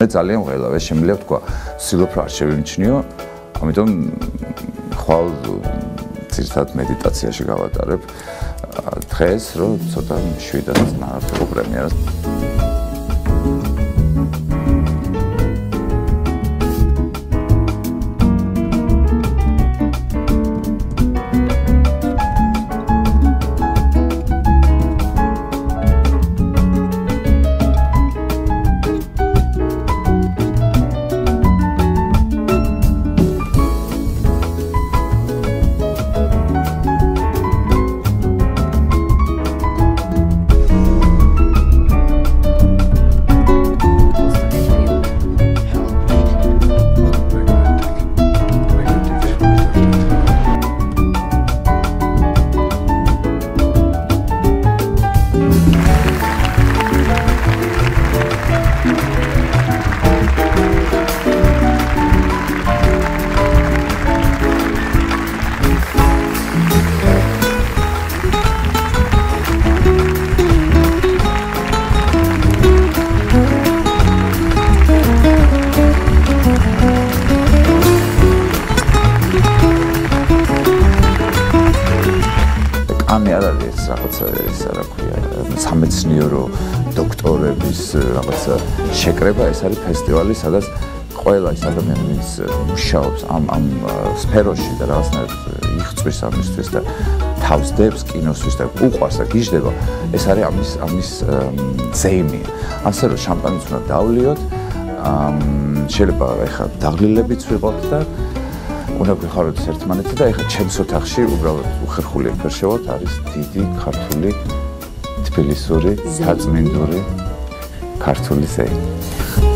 ძალიან ყველა ეს შემიძლია თქვა ვცდილობ რა არ შევიმჩნიო ამიტომ ხვალ ძირითადად მედიტაციაში გავატარებ დღეს რომ ცოტა შვიდად ნაარსებო პრემიერას ამი არ არის რაღაცა ეს რა ქვია სამეცნიერო დოქტორების რაღაცა შეკრება ეს არის ფესტივალი სადაც ყველა ის ადამიანი ვინც მუშაობს ამ სფეროში და რაღაცნაირად იღწვის ამისთვის და თავს დებს კინოსთვის და უყვარს და გიждდება ეს არის ამის ზეიმი ასე რომ შამპანიც უნდა დავლიოთ შეიძლება ეხლა დაღლილებიც ვიყოთ და უნდა გვიხაროთ ერთმანეთზე და ეხლა ჩემს ოთახში უბრალოდ უხერხული ეფერშევოთ არის დიდი ქართული თბილისური საწმინდური ქართული ზეიმი